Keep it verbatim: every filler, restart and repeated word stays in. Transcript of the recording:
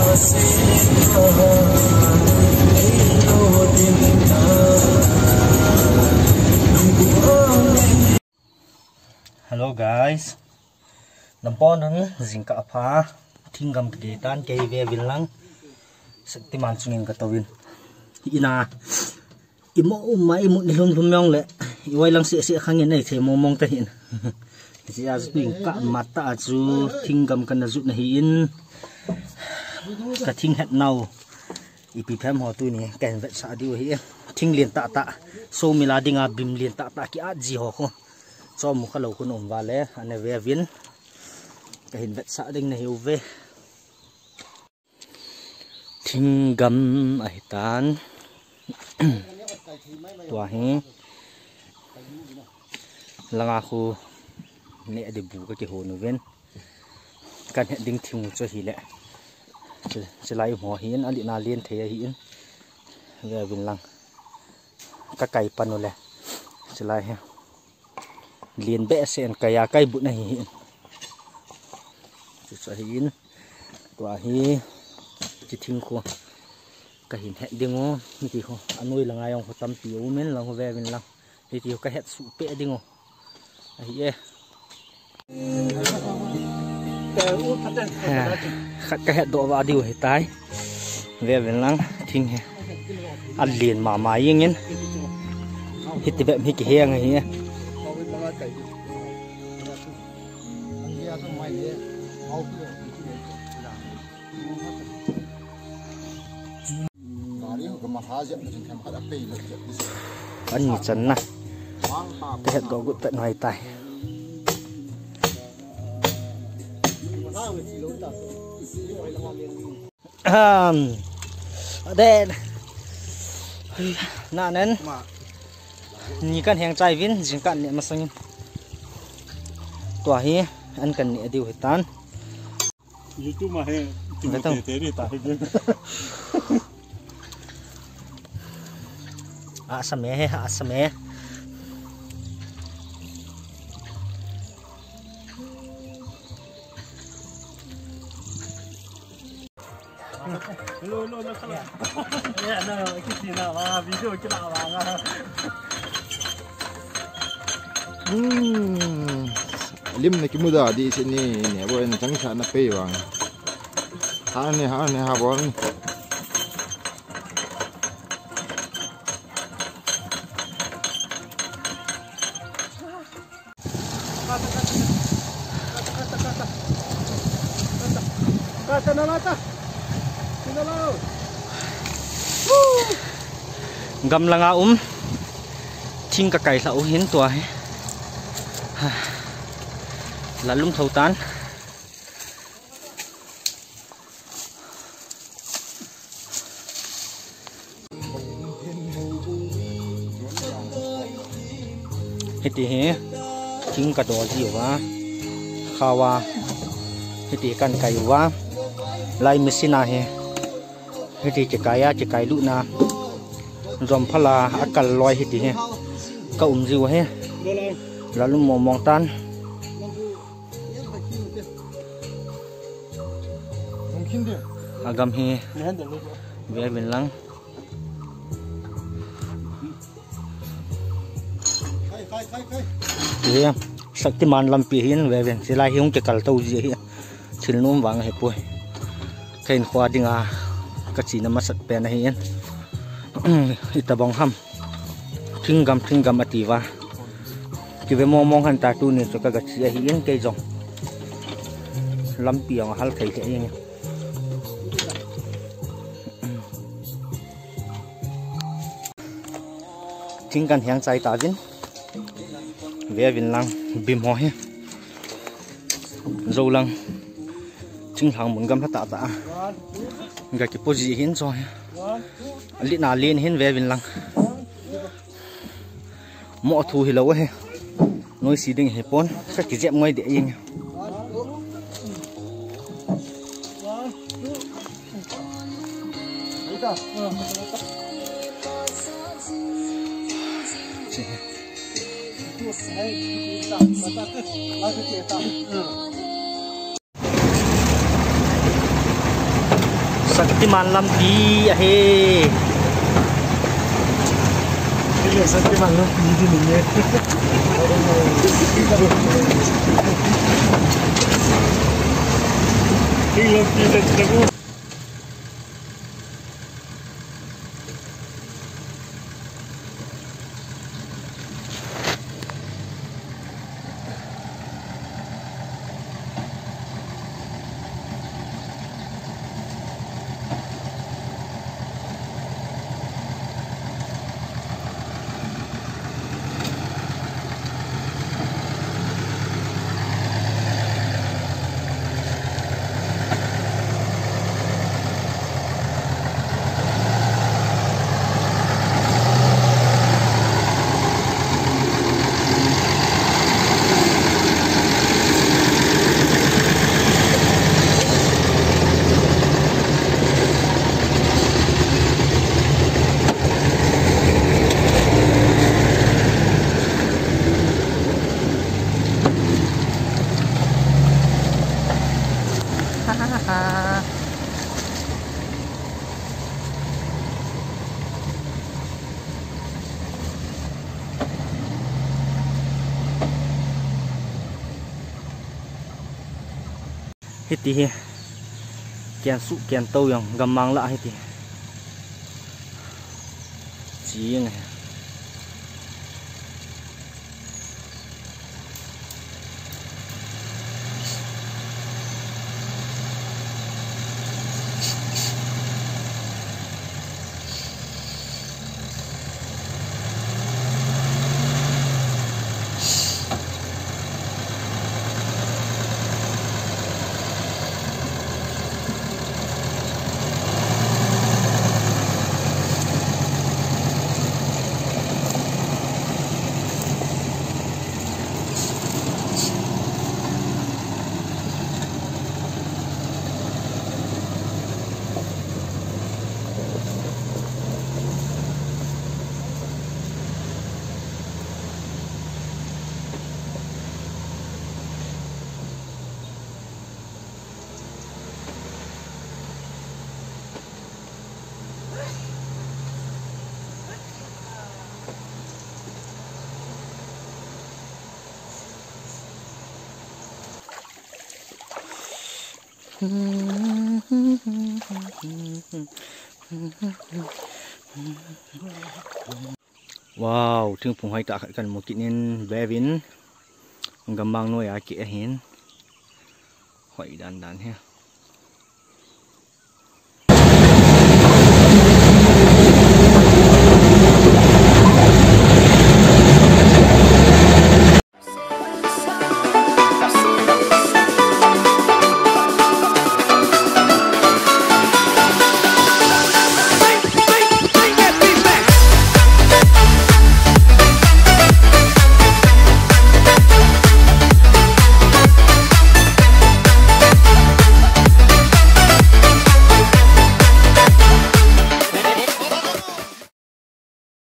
Hello guys, nampon ang zingka apa tinggam kegiatan kay Vevilang saktiman sungin katawin ina imo umay mo nilum lumyong le iway lang si si khangin nei the momong tahin si azping ka mata azu tinggam kan azu na hin ka ting het now ipipem ho tu ni kan vet sa diu hi ting lien ta ta so miladinga bim lien ta ta ki a ji ho ko cho mu khalo kun om wale ane ve vin ka hin vet sa ding na hiu ve tinggam ai tan tua hi langa khu ne de bu ka ki ho nu ven kan he ding thing cho hi le se lai mo hin ali na lien the hi in ve vin lang ka kai panu le se lai he lien be sen kaya kai bu na hi chu sa hin tua hi chi thing khu ka hin he dingo ni ti ho anoi langa yong ho tam pi u men lang ho ve vin lang ni ti ka het su pe dingo a hi e khát cái hạt độ vào điều hiện tại về Việt Nam thinh ăn liền mà mà yên nhiên hết thì bệnh hết cái hang này nhé ăn một chân nè cái hạt độ cũng tận ngoài tay à đây nè nên nhìn căn hàng trai vin chỉ căn nhẹ mà sang tòa hi ăn cần nhẹ điều hết tan YouTube mà hay tình thế thế đi tại vin à sao mẹ à sao mẹ Hello, hello, hello. Yeah, no, cái gì nào mà video cái nào mà. Hmm. Lim na kimuda di sini ni, boleh nang cak na pay wang. Ha ni, ha ni, ha bon. Kata na lata. Gam langa um thing ka kai la u hin tua he la lum thau tan heti he thing ka do ji wa khawa heti kan kai wa lai mesina he heti chekaya chekai lu na rom phala akal loi heti he ka um jiu he lalu momong tan agam he ve bin lang ye saktiman lampi hin ve ben silai hiung chekal tau ji hi chilnum wang he poi kain khwa dinga ka chi na masat pe na hi itabong ham tinggam tinggam ativa kive momong han ta tu ni so ka ga chi hi in ke jong lampi ang hal thai ke ing tingkan hyang chai ta vin ve vin lang bim ho he zo lang ting hang mun gam ta ta ga ki poji hin so he ali na len hin ve vin lang mo thu hi lo he noi si ding he pon ka ki jep ngoi de ing Saktiman lampi ahe. Ini Saktiman lampi di sini. Ini lampi dah terus. Hiti he kian su kian tau yang gamang la hiti chiang he Wow, thing phung hai ta kan mo kinin bevin gamang noi a ki hin hoi dan dan he